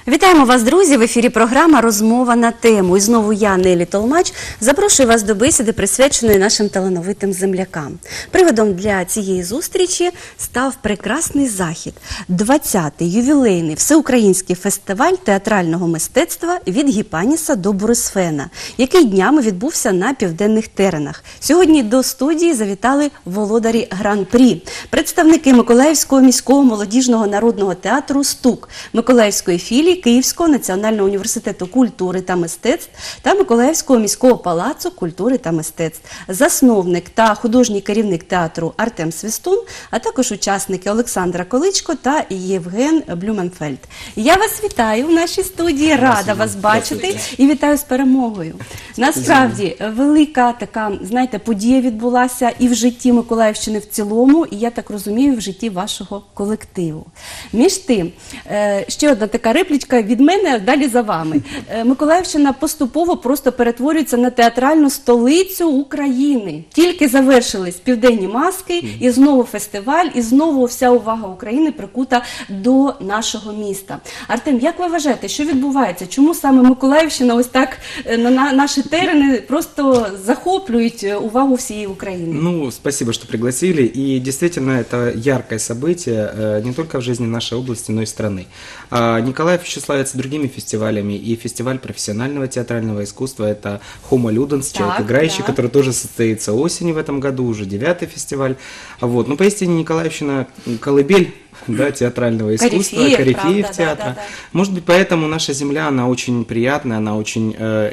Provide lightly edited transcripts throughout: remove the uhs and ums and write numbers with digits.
Вітаємо вас, друзі! В ефірі програма «Розмова на тему». І знову я, Нелі Толмач, запрошую вас до бесіди, присвяченої нашим талановитим землякам. Приводом для цієї зустрічі став прекрасний захід – 20-й ювілейний всеукраїнський фестиваль театрального мистецтва «Від Гіпаніса до Борисфена», який днями відбувся на Південних Теренах. Сьогодні до студії завітали володарі Гран-прі, представники Миколаївського міського молодіжного народного театру «Стук», Миколаївської філії Київського національного університету культури та мистецтв та Миколаївського міського палацу культури та мистецтв, засновник та художній керівник театру Артем Свистун, а також учасники Олександра Количко та Євген Блюменфельд. Я вас вітаю в нашій студії, рада вас бачити і вітаю з перемогою. Насправді, велика така, знаєте, подія відбулася і в житті Миколаївщини в цілому, і, я так розумію, в житті вашого колективу. Між тим, ще одна така реплічка від мене, далі за вами. Миколаївщина поступово просто перетворюється на театральну столицю України. Тільки завершились південні маски, і знову фестиваль, і знову вся увага України прикута до нашого міста. Артем, як ви вважаєте, що відбувається? Чому саме Миколаївщина ось так на наші терени просто захоплюють увагу всієї України? Ну, спасибо, что пригласили. И действительно, это яркое событие не только в жизни нашей области, но и страны. Николаев еще славится другими фестивалями. И фестиваль профессионального театрального искусства – это Homo Ludens, человек играющий, который тоже состоится осенью в этом году, уже 9-й фестиваль. Вот. Но поистине Николаевщина – колыбель, да, театрального искусства, корифеев театра. Да. Может быть, поэтому наша земля, она очень приятная, она очень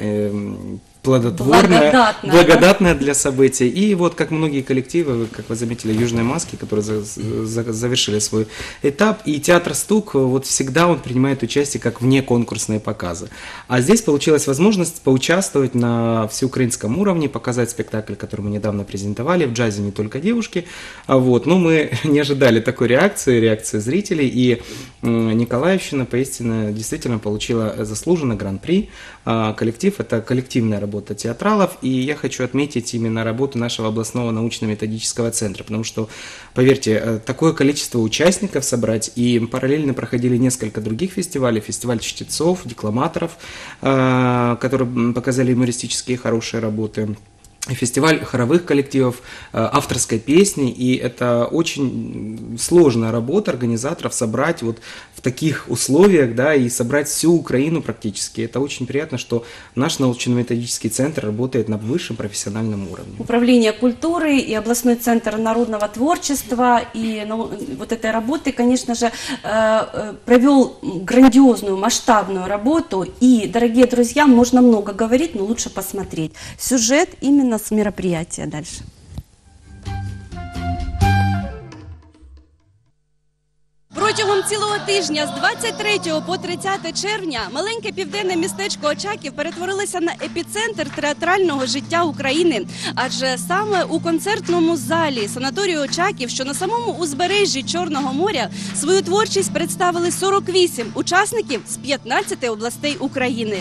плодотворная, благодатная для событий. И вот как многие коллективы, как вы заметили, «Южные маски», которые завершили свой этап, и театр «Стук», вот всегда он принимает участие как внеконкурсные показы. А здесь получилась возможность поучаствовать на всеукраинском уровне, показать спектакль, который мы недавно презентовали, «В джазе не только девушки». Вот. Но мы не ожидали такой реакции зрителей, и Николаевщина поистине действительно получила заслуженный гран-при. Коллектив – это коллективная работа театралов, и я хочу отметить именно работу нашего областного научно-методического центра, потому что, поверьте, такое количество участников собрать, и параллельно проходили несколько других фестивалей, фестиваль чтецов, декламаторов, которые показали юмористические хорошие работы, фестиваль хоровых коллективов, авторской песни, и это очень сложная работа организаторов собрать вот в таких условиях, да, и собрать всю Украину практически. Это очень приятно, что наш научно-методический центр работает на высшем профессиональном уровне. Управление культуры и областной центр народного творчества и вот этой работы, конечно же, провел грандиозную, масштабную работу. И, дорогие друзья, можно много говорить, но лучше посмотреть. Сюжет именно с мероприятия дальше. Протягом цілого тижня з 23 по 30 червня маленьке південне містечко Очаків перетворилося на епіцентр театрального життя України. Адже саме у концертному залі санаторію Очаків, що на самому узбережжі Чорного моря, свою творчість представили 48 учасників з 15 областей України.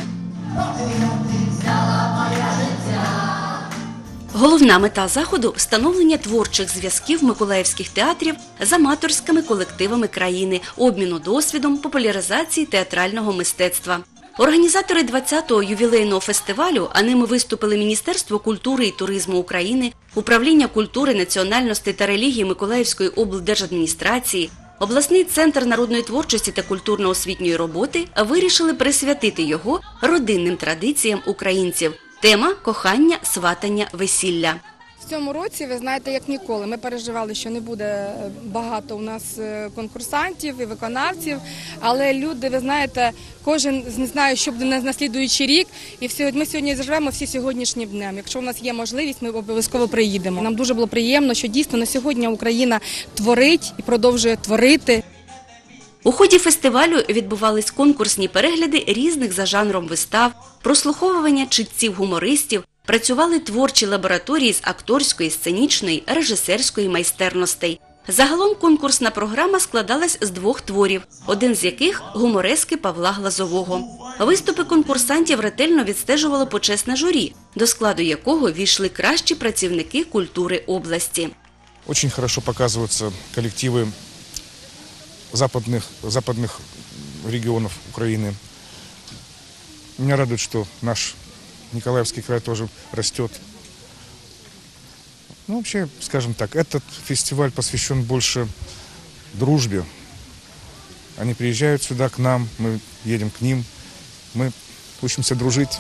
Головна мета заходу – встановлення творчих зв'язків миколаївських театрів з аматорськими колективами країни, обміну досвідом, популяризації театрального мистецтва. Організатори 20-го ювілейного фестивалю, а ними виступили Міністерство культури і туризму України, Управління культури, національностей та релігії Миколаївської облдержадміністрації, обласний центр народної творчості та культурно-освітньої роботи, вирішили присвятити його родинним традиціям українців. Тема – кохання, сватання, весілля. В цьому році, ви знаєте, як ніколи, ми переживали, що не буде багато у нас конкурсантів і виконавців, але люди, ви знаєте, кожен не знає, що буде на слідуючий рік, і ми сьогодні заживемо всі сьогоднішнім днем. Якщо у нас є можливість, ми обов'язково приїдемо. Нам дуже було приємно, що дійсно на сьогодні Україна творить і продовжує творити. У ході фестивалю відбувались конкурсні перегляди різних за жанром вистав, прослуховування читців-гумористів, працювали творчі лабораторії з акторської, сценічної, режисерської майстерностей. Загалом конкурсна програма складалась з 2 творів, один з яких – гуморески Павла Глазового. Виступи конкурсантів ретельно відстежувало почесне журі, до складу якого війшли кращі працівники культури області. Дуже добре показуються колективи западных регионов Украины. Меня радует, что наш Николаевский край тоже растет. Ну, вообще, скажем так, этот фестиваль посвящен больше дружбе. Они приезжают сюда к нам, мы едем к ним, мы учимся дружить.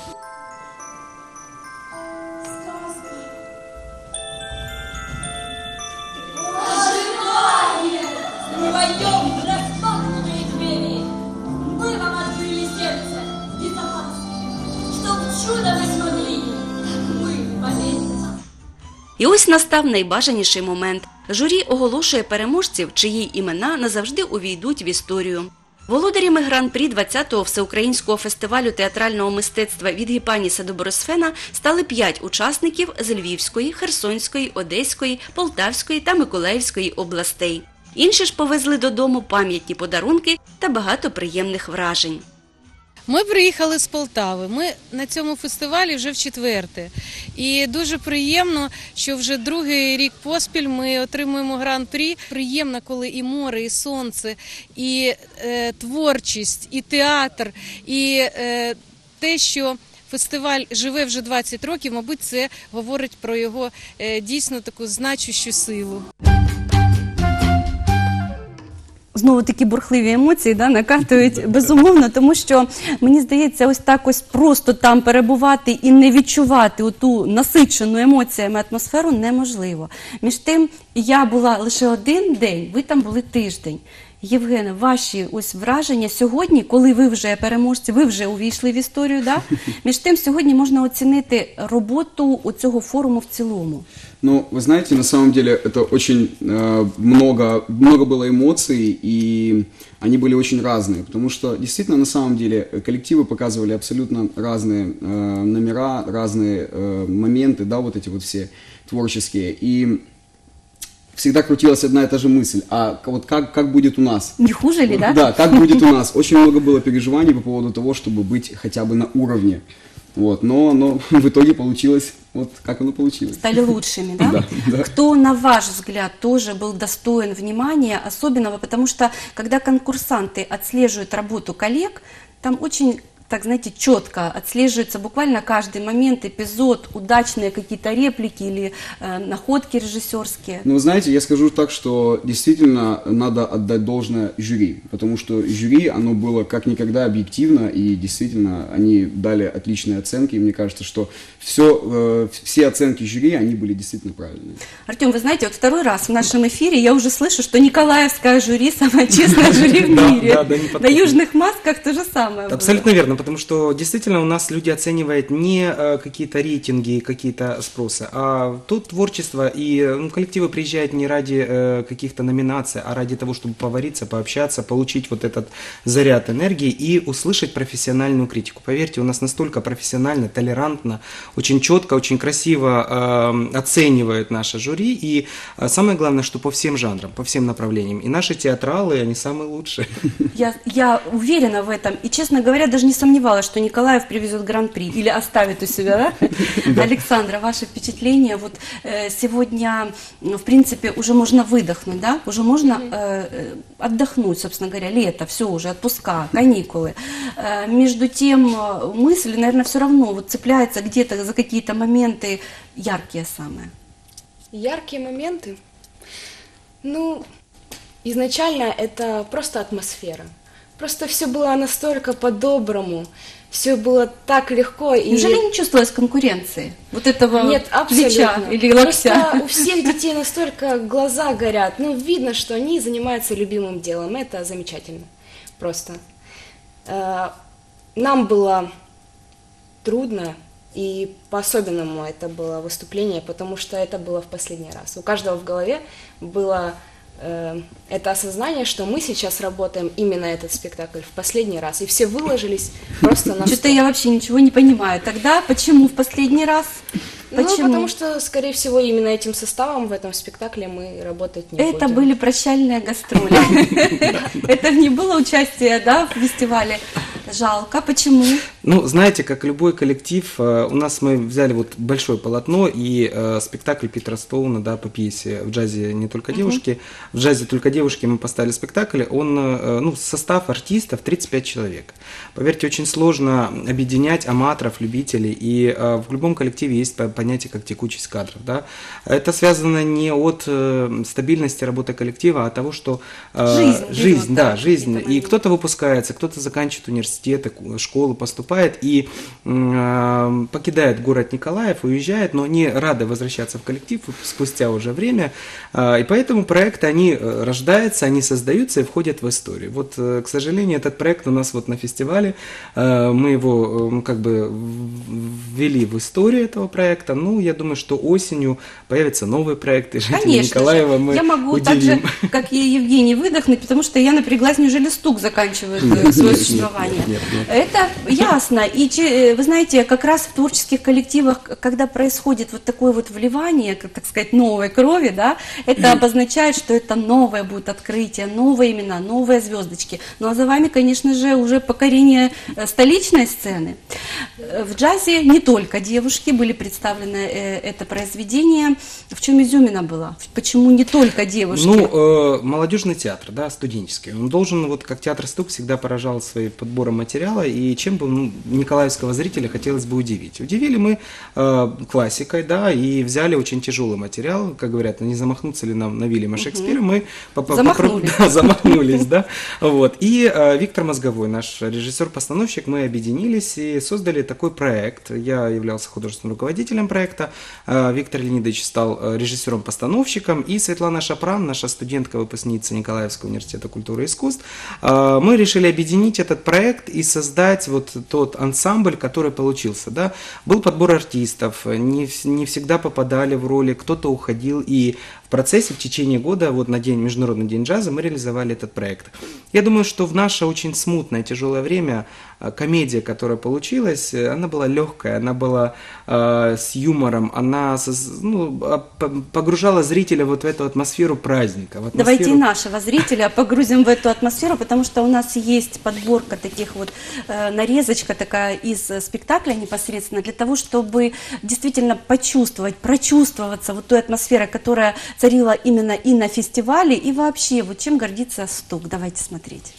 Мы войдем в распахнутые двери. Мы вам открыли сердце безопасно, чтоб чудо вы смогли. Мы поверим. І ось настав найбажаніший момент. Журі оголошує переможців, чиї імена назавжди увійдуть в історію. Володарями гран-прі 20-го Всеукраїнського фестивалю театрального мистецтва від Гіпаніса до Борисфена стали 5 учасників з Львівської, Херсонської, Одеської, Полтавської та Миколаївської областей. Інші ж повезли додому пам'ятні подарунки та багато приємних вражень. Ми приїхали з Полтави, ми на цьому фестивалі вже в 4-те. І дуже приємно, що вже другий рік поспіль ми отримуємо гран-прі. Приємно, коли і море, і сонце, і творчість, і театр, і те, що фестиваль живе вже 20 років, мабуть, це говорить про його дійсно таку значущу силу. Знову такі бурхливі емоції накатують, безумовно, тому що, мені здається, ось так ось просто там перебувати і не відчувати оту насичену емоціями атмосферу неможливо. Між тим, я була лише один день, ви там були тиждень. Євгене, ваші ось враження сьогодні, коли ви вже переможці, ви вже увійшли в історію, да? Між тим, сьогодні можна оцінити роботу цього форуму в цілому. Ну, вы знаете, на самом деле это очень много было эмоций, и они были очень разные, потому что действительно на самом деле коллективы показывали абсолютно разные номера, разные моменты, да, вот эти вот все творческие, и всегда крутилась одна и та же мысль, а вот как будет у нас? Не хуже ли, да? Да, как будет у нас? Очень много было переживаний по поводу того, чтобы быть хотя бы на уровне. Вот, но в итоге получилось вот как оно получилось. Стали лучшими, да? Да. Кто, на ваш взгляд, тоже был достоин внимания особенного, потому что, когда конкурсанты отслеживают работу коллег, там очень, так знаете, четко отслеживается буквально каждый момент, эпизод, удачные какие-то реплики или находки режиссерские. Ну, вы знаете, я скажу так, что действительно надо отдать должное жюри, потому что жюри, оно было как никогда объективно, и действительно они дали отличные оценки, и мне кажется, что все оценки жюри, они были действительно правильные. Артем, вы знаете, вот второй раз в нашем эфире я уже слышу, что Николаевское жюри самое честное жюри в мире. На Южных масках то же самое было. Абсолютно верно, потому что действительно у нас люди оценивают не какие-то рейтинги, какие-то спросы, а тут творчество, и коллективы приезжают не ради каких-то номинаций, а ради того, чтобы повариться, пообщаться, получить вот этот заряд энергии и услышать профессиональную критику. Поверьте, у нас настолько профессионально, толерантно, очень четко, очень красиво оценивают наше жюри, и самое главное, что по всем жанрам, по всем направлениям. И наши театралы, они самые лучшие. Я уверена в этом, и, честно говоря, даже не сомневалась, что Николаев привезет гран-при или оставит у себя, да? Александра, ваше впечатление, вот сегодня, в принципе, уже можно выдохнуть, да? Уже можно отдохнуть, собственно говоря, лето, все уже, отпуска, каникулы. Между тем, мысль, наверное, все равно вот цепляется где-то за какие-то моменты яркие самые. Яркие моменты? Ну, изначально это просто атмосфера. Просто все было настолько по-доброму, все было так легко. Неужели не чувствовалось конкуренции? Вот этого Нет, плеча абсолютно. или локтя? Просто у всех детей настолько глаза горят. Ну, видно, что они занимаются любимым делом. Это замечательно. Просто. Нам было трудно, и по-особенному это было выступление, потому что это было в последний раз. У каждого в голове было это осознание, что мы сейчас работаем именно этот спектакль в последний раз, и все выложились просто на 100. Что-то я вообще ничего не понимаю. Тогда почему в последний раз? Почему? Ну, потому что, скорее всего, именно этим составом в этом спектакле мы работать не будем. Это были прощальные гастроли. Это не было участие, да, в фестивале? Жалко. Почему? Ну, знаете, как любой коллектив, у нас мы взяли вот большое полотно и спектакль Питера Стоуна, да, по пьесе «В джазе не только девушки». В «Джазе только девушки» мы поставили спектакль, он, ну, состав артистов 35 человек. Поверьте, очень сложно объединять аматоров, любителей, и в любом коллективе есть понятие как текучесть кадров, да. Это связано не от стабильности работы коллектива, а от того, что жизнь, да, жизнь. И кто-то выпускается, кто-то заканчивает университеты, школу, поступает и покидает город Николаев, уезжает, но они рады возвращаться в коллектив спустя уже время. И поэтому проекты, они рождаются, они создаются и входят в историю. Вот, к сожалению, этот проект у нас вот на фестивале, мы его как бы ввели в историю этого проекта. Ну, я думаю, что осенью появятся новые проекты. Жители Николаева мы я могу удивим. так же, как и Евгений, выдохнуть, потому что я напряглась, неужели стук заканчивает свое существование. Нет. Это ясно. И вы знаете, как раз в творческих коллективах, когда происходит вот такое вот вливание, как, так сказать, новой крови, да, это обозначает, что это новое будет открытие, новые имена, новые звездочки. Ну а за вами, конечно же, уже покорение столичной сцены. В джазе не только девушки были представлены это произведение. В чем изюмина была? Почему не только девушки? Ну, молодежный театр, да, студенческий. Он должен, вот как театр «Стук», всегда поражал своим подбором материала, и чем бы николаевского зрителя хотелось бы удивить. Удивили мы классикой, да, и взяли очень тяжелый материал, как говорят, не замахнуться ли нам на Вильяма Шекспира, мы замахнулись, да, вот. И Виктор Мозговой, наш режиссер-постановщик, мы объединились и создали такой проект. Я являлся художественным руководителем проекта, Виктор Леонидович стал режиссером-постановщиком, и Светлана Шапран, наша студентка-выпускница Николаевского университета культуры и искусств, мы решили объединить этот проект и создать вот тот ансамбль, который получился, да. Был подбор артистов, не всегда попадали в роли, кто-то уходил, и в процессе, в течение года, вот на Международный день джаза, мы реализовали этот проект. Я думаю, что в наше очень смутное, тяжелое время комедия, которая получилась, она была легкая, она была с юмором, она погружала зрителя вот в эту атмосферу праздника. В атмосферу... Давайте и нашего зрителя погрузим в эту атмосферу, потому что у нас есть подборка таких вот, нарезочка такая из спектакля непосредственно, для того, чтобы действительно почувствовать, прочувствоваться вот той атмосферой, которая царила именно и на фестивале, и вообще, вот чем гордится «Стук». Давайте смотреть.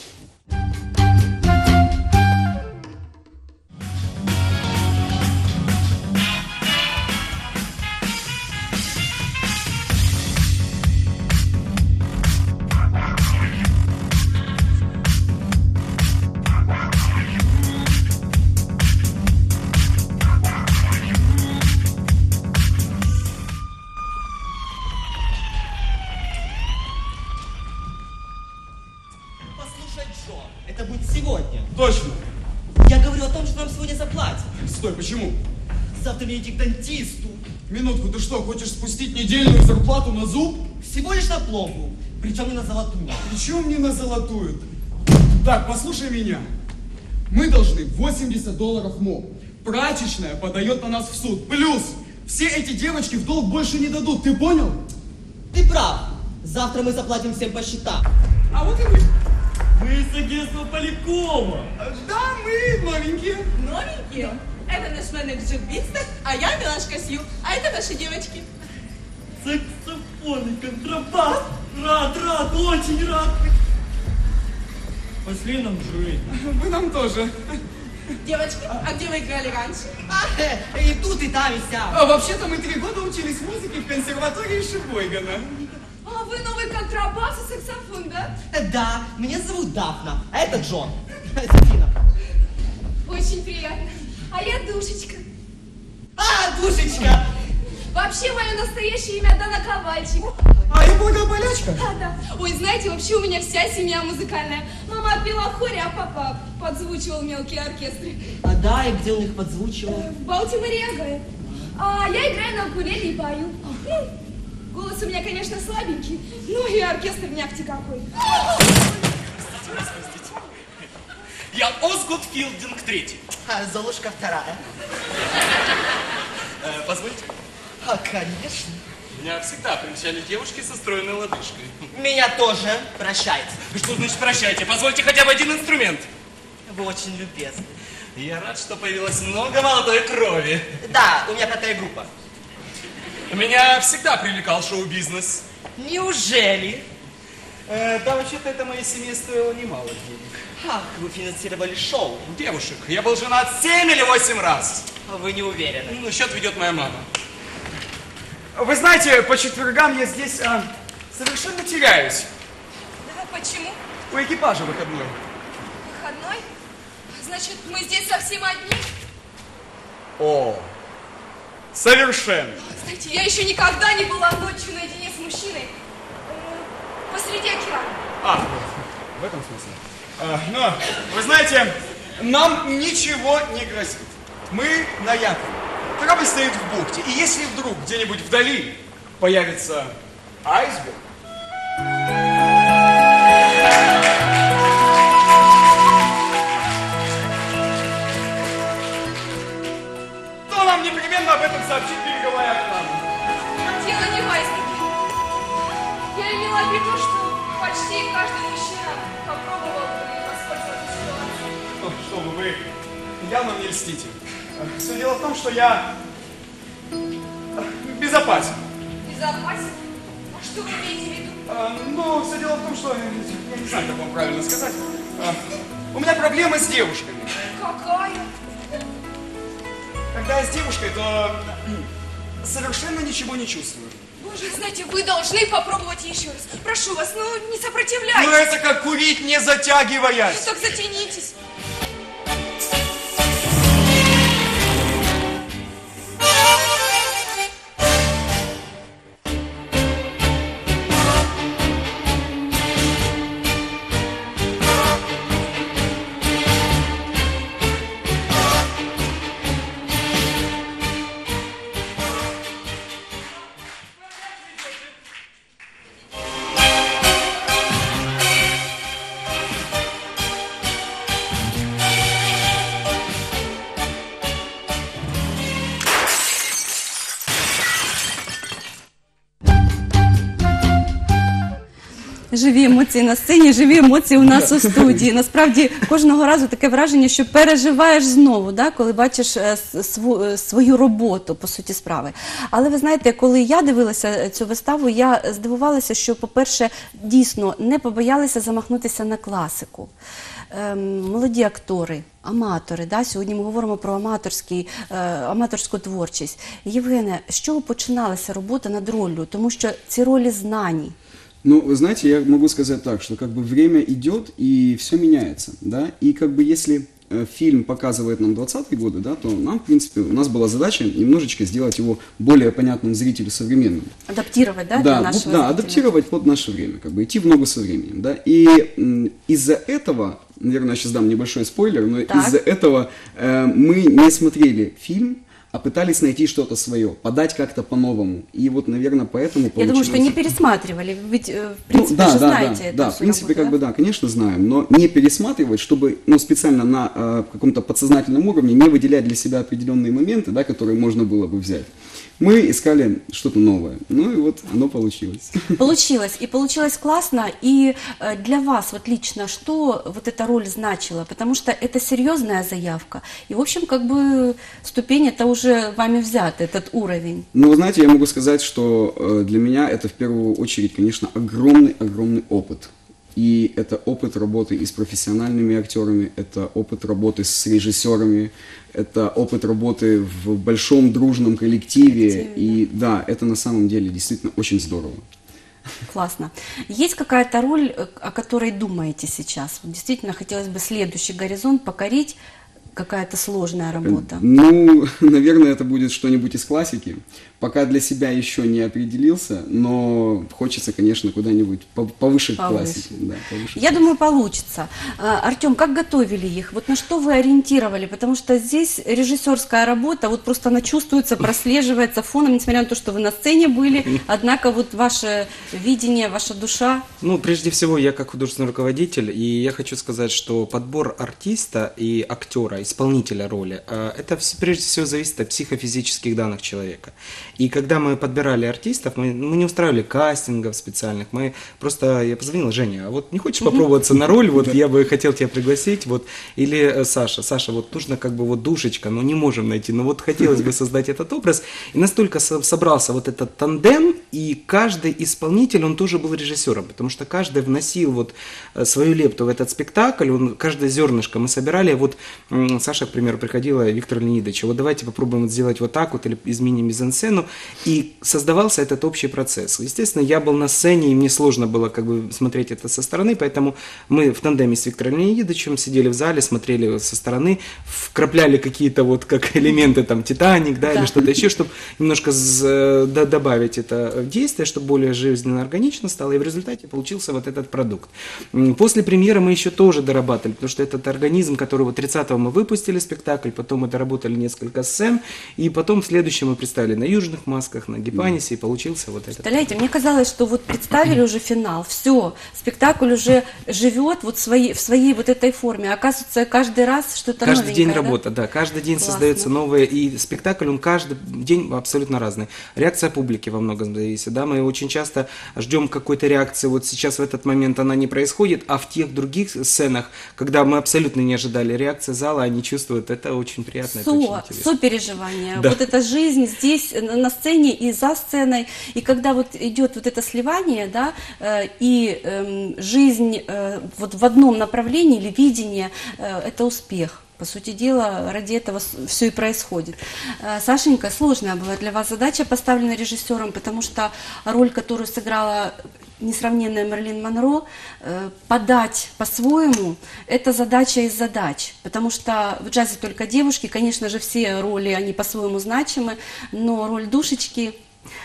Это будет сегодня. Точно. Я говорю о том, что нам сегодня заплатят. Стой, почему? Завтра мне идти к дантисту. Минутку, ты что, хочешь спустить недельную зарплату на зуб? Всего лишь на пломбу. Причем не на золотую. Причем не на золотую? Так, послушай меня. Мы должны $80 МО. Прачечная подает на нас в суд. Плюс все эти девочки в долг больше не дадут. Ты понял? Ты прав. Завтра мы заплатим всем по счетам. А вот и мы. Мы из агентства Полякова. Да, мы новенькие. Новенькие? Это наш менеджер Бистер, а я Милашка Сью, а это наши девочки. Саксофон и контрабас. Рад, очень рад. Пошли нам жить. Вы нам тоже. Девочки, а где вы играли раньше? И тут, и там, и сям. А вообще-то мы 3 года учились музыке в консерватории Шебойгана. А вы новый контрабас и саксофон, да? Да, меня зовут Дафна, а это Джон. Софина. Очень приятно. А я Душечка. А, Душечка! Вообще, мое настоящее имя Дана Ковальчик. А я Благополячка. Да. Ой, знаете, вообще у меня вся семья музыкальная. Мама пела в хоре, а папа подзвучивал мелкие оркестры. А да, и где он их подзвучивал? В Балтиморе играет. А я играю на укулеле и пою. Голос у меня, конечно, слабенький, ну и оркестр не ахти какой. Я Озгуд Филдинг III. А Золушка вторая. Позвольте? А, конечно. Меня всегда примечали девушки со стройной лодыжкой. Меня тоже. Прощайте. Что значит прощайте? Позвольте хотя бы один инструмент. Вы очень любезны. Я рад, что появилось много молодой крови. Да, у меня 5-я группа. Меня всегда привлекал шоу-бизнес. Неужели? Да, вообще-то это моей семье стоило немало денег. Ах, вы финансировали шоу. Девушек, я был женат 7 или 8 раз. Вы не уверены. Ну, счет ведет моя мама. Вы знаете, по четвергам я здесь совершенно теряюсь. Да, почему? У экипажа выходной. Выходной? Значит, мы здесь совсем одни? О, совершенно. Знаете, я еще никогда не была ночью наедине с мужчиной посреди океана. Вот, в этом смысле. Но, вы знаете, нам ничего не грозит. Мы на якоре. Корабль стоит в бухте. И если вдруг где-нибудь вдали появится айсберг, то нам непременно об этом сообщит береговая охрана. Дело не в айсберге. Я имела в виду, что почти каждый мужчина попробовал бы воспользоваться ситуацией. Ну, что вы явно мне льстите. Все дело в том, что я безопасен. Безопасен? А что вы имеете в виду? Ну, все дело в том, что я не знаю, как вам правильно сказать. У меня проблема с девушками. Какая? Когда я с девушкой, то совершенно ничего не чувствую. Боже, знаете, вы должны попробовать еще раз. Прошу вас, ну не сопротивляйтесь. Ну это как курить, не затягиваясь. Ну так затянитесь. Живі емоції на сцені, живі емоції у нас у студії. Насправді, кожного разу таке враження, що переживаєш знову, да, коли бачиш свою роботу, по суті справи. Але ви знаєте, коли я дивилася цю виставу, я здивувалася, що, по-перше, дійсно не побоялися замахнутися на класику. Молоді актори, аматори, да? Сьогодні ми говоримо про аматорську творчість. Євгене, з чого починалася робота над роллю? Тому що ці ролі знані. Ну, вы знаете, я могу сказать так, что как бы время идет и все меняется, да, и как бы если фильм показывает нам 20-е годы, да, то нам, в принципе, у нас была задача немножечко сделать его более понятным зрителю современным. Адаптировать, да, для нашего зрителя? Адаптировать под наше время, как бы идти в ногу со временем, да, и из-за этого, наверное, я сейчас дам небольшой спойлер, но из-за этого мы не смотрели фильм, а пытались найти что-то свое, подать как-то по-новому. И вот, наверное, поэтому получилось... Я думаю, что не пересматривали, ведь, в принципе, ну, да, же знаете эту да, в принципе, работу, как бы, да, конечно, знаем, но не пересматривать, чтобы, ну, специально на каком-то подсознательном уровне не выделять для себя определенные моменты, да, которые можно было бы взять. Мы искали что-то новое, ну и вот оно получилось. Получилось, и получилось классно, и для вас вот лично, что вот эта роль значила, потому что это серьезная заявка, и в общем как бы ступень это уже вами взята, этот уровень. Ну, вы знаете, я могу сказать, что для меня это в первую очередь, конечно, огромный опыт. И это опыт работы и с профессиональными актерами, это опыт работы с режиссерами, это опыт работы в большом дружном коллективе. И да, это на самом деле действительно очень здорово. Классно. Есть какая-то роль, о которой думаете сейчас? Действительно, хотелось бы следующий горизонт покорить, какая-то сложная работа? Ну, наверное, это будет что-нибудь из классики. Пока для себя еще не определился, но хочется, конечно, куда-нибудь повыше классики. Да, повыше. Я думаю, получится. Артем, как готовили их? Вот на что вы ориентировали? Потому что здесь режиссерская работа, вот просто она чувствуется, прослеживается фоном, несмотря на то, что вы на сцене были, однако вот ваше видение, ваша душа. Ну, прежде всего, я как художественный руководитель, и я хочу сказать, что подбор артиста и актера исполнителя роли, это прежде всего зависит от психофизических данных человека. И когда мы подбирали артистов, мы не устраивали кастингов специальных, мы просто, я позвонила: Женя, а вот не хочешь попробоваться на роль, вот я бы хотел тебя пригласить, вот, или Саша, вот нужно как бы вот душечка, но не можем найти, но вот хотелось бы создать этот образ. И настолько собрался вот этот тандем, и каждый исполнитель, он тоже был режиссером, потому что каждый вносил вот свою лепту в этот спектакль, каждое зернышко мы собирали. Вот Саша, к примеру, приходила, Виктор Леонидович, вот давайте попробуем вот сделать вот так вот, или изменим мизансцену, и создавался этот общий процесс. Естественно, я был на сцене, и мне сложно было как бы смотреть это со стороны, поэтому мы в тандеме с Виктором Леонидовичем сидели в зале, смотрели со стороны, вкрапляли какие-то вот как элементы, там, Титаник, да, или что-то еще, чтобы немножко добавить это в действие, чтобы более жизненно, органично стало, и в результате получился вот этот продукт. После премьеры мы еще тоже дорабатывали, потому что этот организм, который вот 30-го мы выпустили спектакль, потом мы доработали несколько сцен, и потом в следующем мы представили на южных масках, на Гипанисе, и получился вот этот. Представляете, мне казалось, что вот представили уже финал, все, спектакль уже живет вот в своей вот этой форме. Оказывается, каждый раз что-то новенькое. Каждый день работа, да, каждый день Классно. создается новое, и спектакль, он каждый день абсолютно разный. Реакция публики во многом зависит, да, мы очень часто ждем какой-то реакции, вот сейчас в этот момент она не происходит, а в тех других сценах, когда мы абсолютно не ожидали реакции зала, они чувствуют, это очень приятно, это очень интересно. Сопереживание, Да. вот эта жизнь здесь на сцене и за сценой, и когда вот идет вот это сливание, да, и жизнь вот в одном направлении или видение, это успех. По сути дела, ради этого все и происходит. Сашенька, сложная была для вас задача, поставлена режиссером, потому что роль, которую сыграла несравненная Мерлин Монро, подать по-своему, это задача из задач, потому что в джазе только девушки, конечно же, все роли, они по-своему значимы, но роль душечки,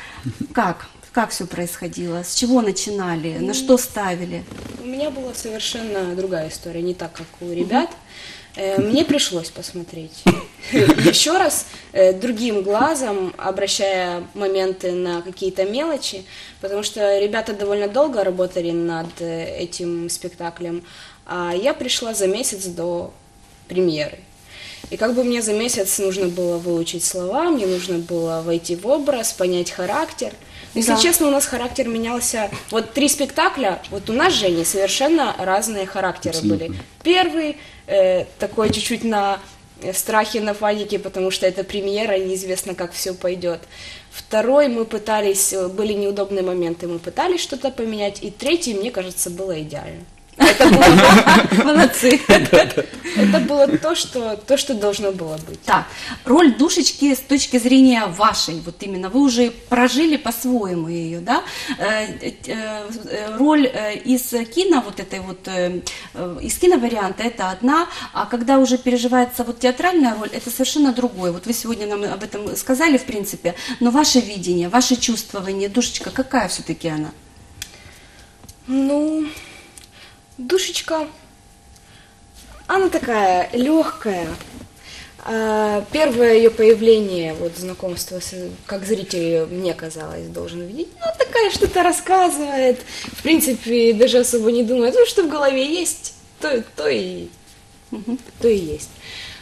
как все происходило, с чего начинали, на что ставили? У меня была совершенно другая история, не так, как у ребят. Мне пришлось посмотреть еще раз, другим глазом, обращая моменты на какие-то мелочи, потому что ребята довольно долго работали над этим спектаклем, а я пришла за месяц до премьеры. И как бы мне за месяц нужно было выучить слова, мне нужно было войти в образ, понять характер. Если честно, у нас характер менялся. Вот 3 спектакля, вот у нас с Женей совершенно разные характеры были. Первый такой чуть-чуть на страхе, на панике, потому что это премьера, и неизвестно, как все пойдет. Второй мы пытались, были неудобные моменты, мы пытались что-то поменять. И третий, мне кажется, было идеально. Это было, молодцы. Это было то, что должно было быть. Так, роль душечки с точки зрения вашей, вот именно, вы уже прожили по-своему ее, да? Роль из кино, вот этой вот, из киноварианта это одна, а когда уже переживается вот театральная роль, это совершенно другое. Вот вы сегодня нам об этом сказали, в принципе, но ваше видение, ваше чувствование, душечка, какая все-таки она? Ну, душечка, она такая легкая. Первое ее появление, вот знакомство, как зритель ее, мне казалось, должен видеть, ну, такая что-то рассказывает, в принципе, даже особо не думает, ну, что в голове есть, то и есть.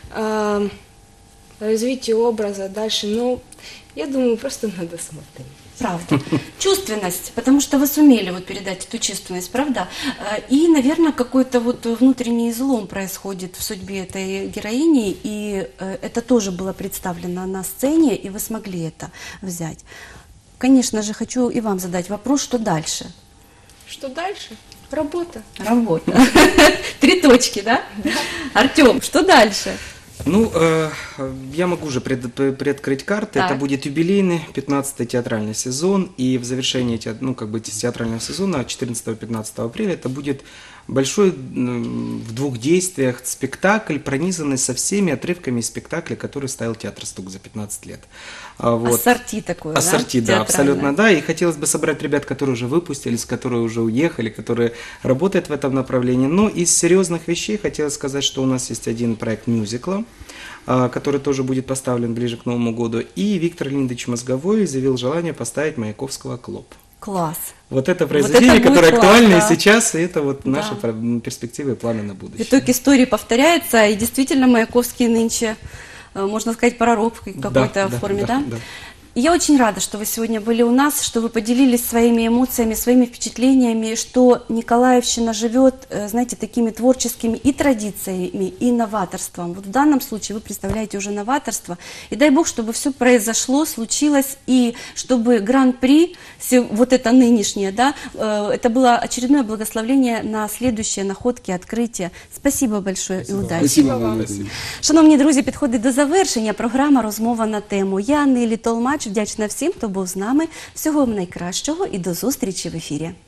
Развитие образа дальше, ну, я думаю, просто надо смотреть. Правда. Чувственность, потому что вы сумели вот передать эту чувственность, правда? И, наверное, какой-то вот внутренний излом происходит в судьбе этой героини, и это тоже было представлено на сцене, и вы смогли это взять. Конечно же, хочу и вам задать вопрос, что дальше? Что дальше? Работа. Работа. 3 точки, да? Артем, что дальше? Ну, я могу уже приоткрыть карты. Так. Это будет юбилейный 15-й театральный сезон, и в завершении театрального сезона 14-15 апреля это будет большой в 2 действиях спектакль, пронизанный со всеми отрывками спектакля, который ставил театр «Стук» за 15 лет. Вот. Ассорти такое, Ассорти, да, абсолютно, да. И хотелось бы собрать ребят, которые уже выпустились, которые уже уехали, которые работают в этом направлении. Но из серьезных вещей хотелось сказать, что у нас есть один проект мюзикла, который тоже будет поставлен ближе к Новому году. И Виктор Леонидович Мозговой заявил желание поставить Маяковского «Клоп». Класс. Вот это произведение, будет которое класс, актуально да. и сейчас, и это вот Да. наши перспективы и планы на будущее. Итог истории повторяется, и действительно Маяковский нынче, можно сказать, пророк в какой-то форме, да? И я очень рада, что вы сегодня были у нас, что вы поделились своими эмоциями, своими впечатлениями, что Николаевщина живет, знаете, такими творческими и традициями, и новаторством. Вот в данном случае вы представляете уже новаторство. И дай Бог, чтобы все произошло, случилось, и чтобы Гран-при, вот это нынешнее, да, это было очередное благословление на следующие находки, открытия. Спасибо большое і удачі. Спасибо вам. Шановні друзі, підходить до завершення програма «Розмова на тему». Я, Нелі Толмач, вдячна всім, хто був з нами. Всього вам найкращого і до зустрічі в ефірі.